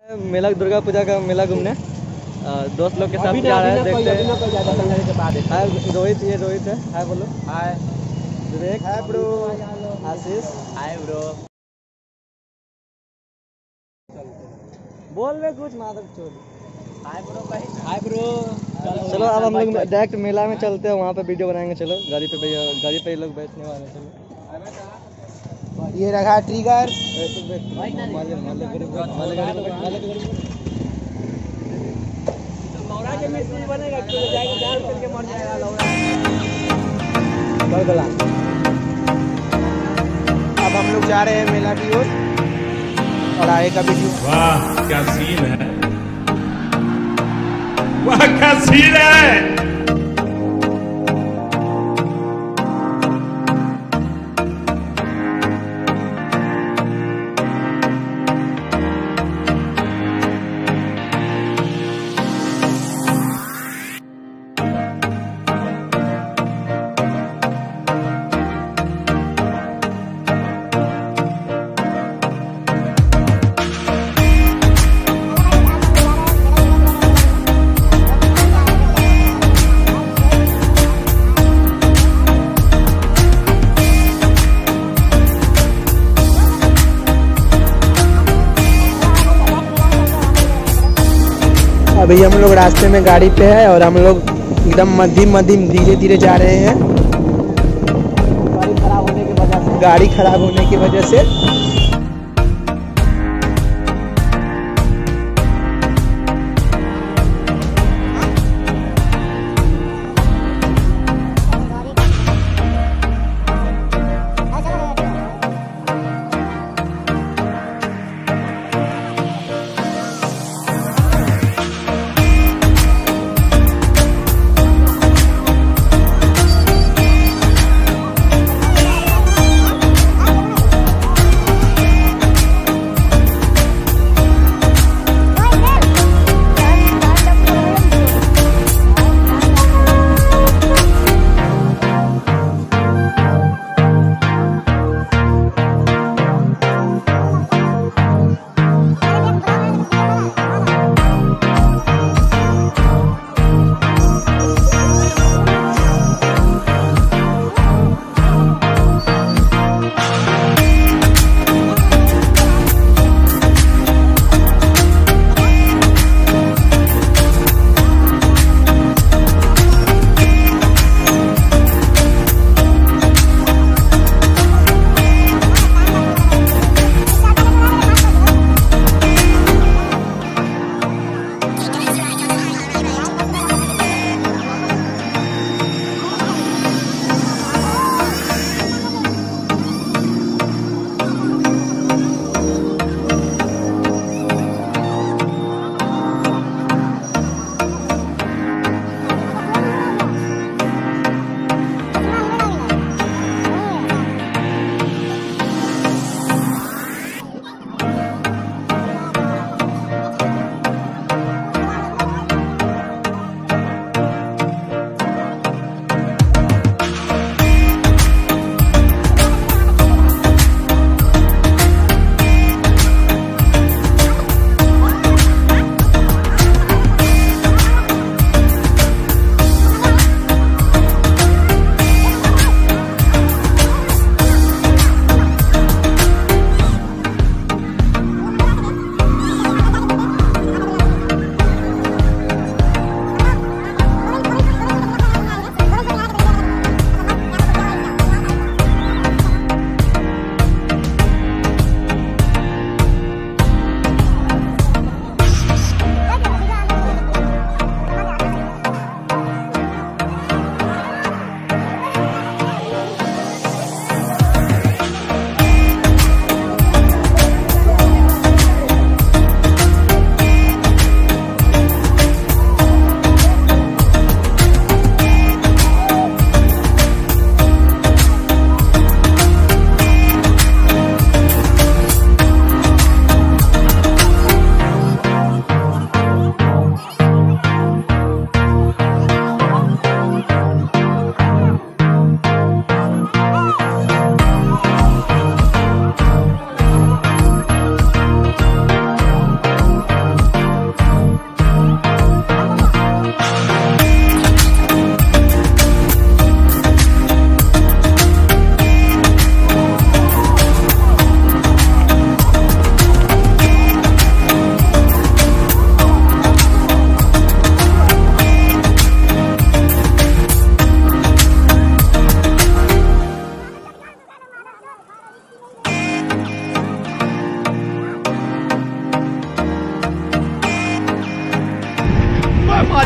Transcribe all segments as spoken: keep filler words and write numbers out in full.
मेला दुर्गा पूजा का मेला घूमने दोस्त लोग के साथ जा रहे हैं। देखते हैं। हाय रोहित, ये रोहित है। हाय बोलो। Hi Vivek. Hi bro. Ashish. Hi bro. बोल रहे कुछ माधव चोर। Hi bro. Hi bro. चलो अब हम लोग डायरेक्ट मेला में चलते हैं, वहाँ पे वीडियो बनाएंगे। चलो गाड़ी पे भैया, गाड़ी पे लोग बैठने वाले हैं। चलो ये रखा ट्रिगर। अब हम लोग जा रहे हैं मेला की ओर और आगे का वीडियो। वाह क्या सीन है, वाह क्या सीन है। अभी हम लोग रास्ते में गाड़ी पे है और हम लोग एकदम मध्यम मध्यम धीरे धीरे जा रहे हैं। गाड़ी खराब होने की वजह से गाड़ी खराब होने की वजह से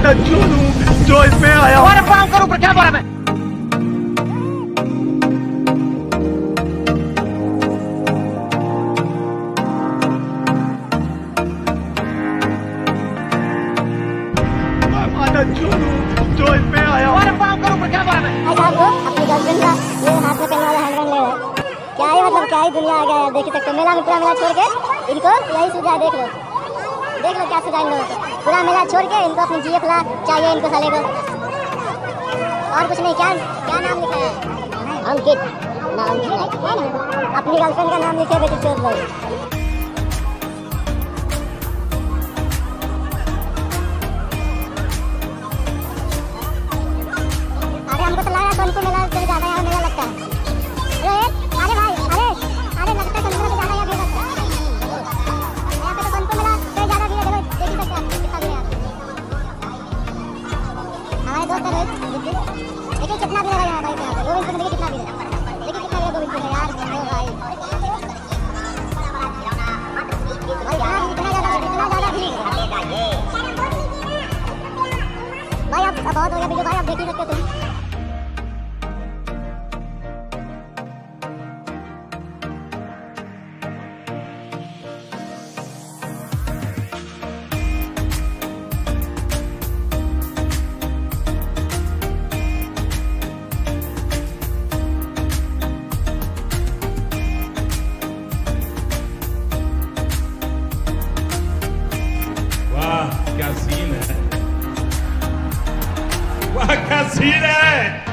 माता चोदू जो इसमें आया और काम करूं पर क्या बोला मैं माता चोदू जो इसमें आया और काम करूं पर क्या बोला मैं साहब को अपनी गर्लफ्रेंड का ये हाथ में पहनने वाला हैंडबैंड ले रहे क्या ही मतलब क्या ही दुनिया आ गया है देख सकते हो मेला में पूरा मेला छोड़ के इनको यही सुझाव देख लो देख लो क्या सुझाव इन लोगों को पूरा मेला छोड़ के इनको अपनी जीएफ ला चाहिए इनको साले को और कुछ नहीं क्या क्या नाम लिखा है अंकित नाम अपनी गर्लफ्रेंड का नाम लिखे बेटी चोर लोग हमको तो लगा सोनपुर मेला से ज़्यादा यहाँ मेला लगता है रोहित अरे भाई अरे अरे लगता है सोनपुर से ज़्यादा यहाँ भीड़ लगता है यहाँ पे तो सोनपुर मेला से ज़्यादा भीड़ है देख ही सकते हैं कितना भीड़ है हमारे दोस्त है रोहित देखिए कितना भीड़ है यहाँ भाई यहाँ पे गोविंदपुर में देखिए कितना भीड़ है देखिए कितना भीड़ है गोविंदपुर में यार भाई भाई यहाँ इतना ज़्यादा इतना ज़्यादा भीड़ भाई अब बहुत हो गया वीडियो भाई अब देख ही सकते हो तुम क्या सीन है वाह क्या सीन है